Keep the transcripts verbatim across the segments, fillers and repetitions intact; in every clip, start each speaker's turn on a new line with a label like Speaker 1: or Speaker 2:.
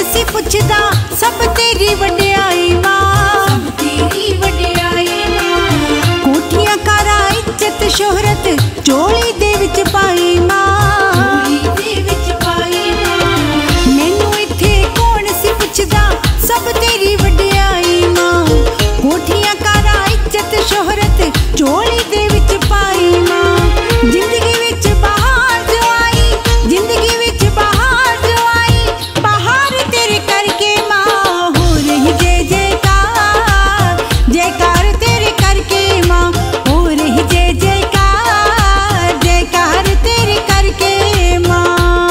Speaker 1: सी पुछदा सब तेरी वड्याई मां, सब तेरी वड्याई मां। कोठियां कारा इज्जत शोहरत झोली दे विच पाई मां, झोली दे विच पाई मां। मैनू इत्थे कौन सी पुछदा सब तेरी वड्याई मां, कोठियां कारा इज्जत शोहरत झोली दे विच पाई मां। जिंदगी विच बहार जो आई, जिंदगी विच बहार जो आई, बहार तेरे करके मां हो रही जय जयकार, जयकार तेरे करके मां हो रही जय जयकार, जयकार तेरे करके मां।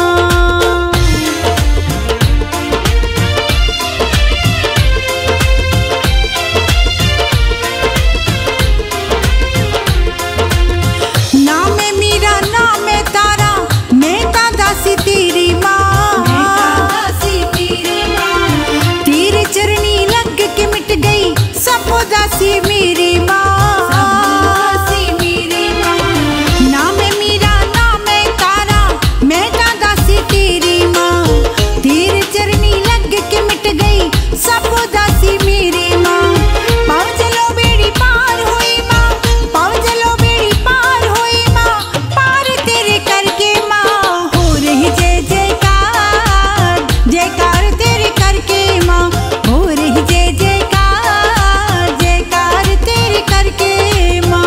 Speaker 1: नाम है मीरा नाम है तारा, मैं ता दासी तेरी मां, दासी तेरी मां। तेरे चरनी लग के मिट गई सब दासी मेरी मां, दासी मेरी मां। नाम है मीरा नाम है तारा, मैं ता दासी तेरी मां। तेरे चरनी लग के मिट गई सब दासी मेरी मां। पाव चलो बेड़ी पार हुई मां, पाव चलो बेड़ी पार हुई मां, पार तेरे करके मां हो रही जय जयकार, जयकार तेरे करके मां हो रही जय जयकार, जयकार तेरे करके मां।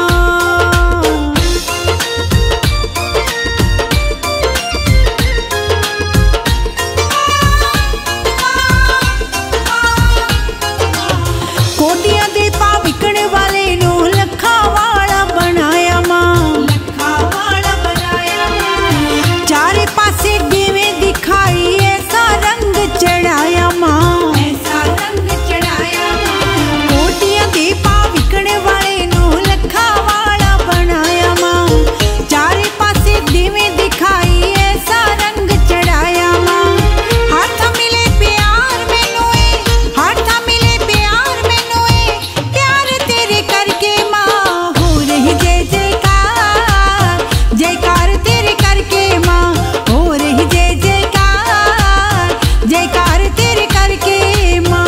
Speaker 1: कोटियां दे पा विकण वाले नू लखा वाला बनाया मां, लखा वाला बनाया मां। चारे पासे देवे दिखाई ऐसा रंग चढ़ाया मां, ऐसा रंग चढ़ाया मां। कोटियां दे पा विकण वाले नू लखा वाला बनाया मां। चारे पासे देवे दिखाई ऐसा रंग चढ़ाया मां। हाथ मिले प्यार मैनू ए, हाथ मिले प्यार मैनू ए, प्यार तेरे करके मां हो रही जय जयकार, जयकार तेरे करके मां हो रही जय जयकार, जयकार तेरे करके मां।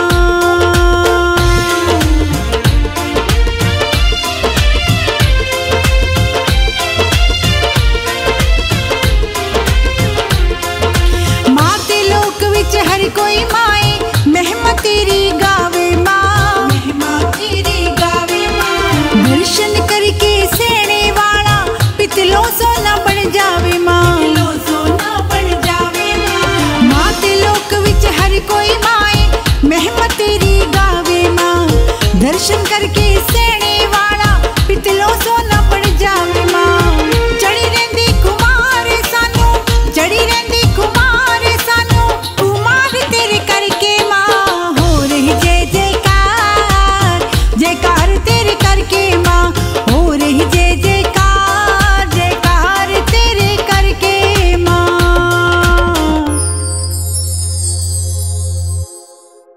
Speaker 1: मां ते लोक विच हर कोई माए महिमा तेरी गावे मां, महिमा तेरी गावे मां। दर्शन करके सेने वाला पितलों सोना बन जावे मां, पितलों सोना बन जावे मां। मां ते लोक विच हर कोई माए महिमा तेरी गावे मां। दर्शन करके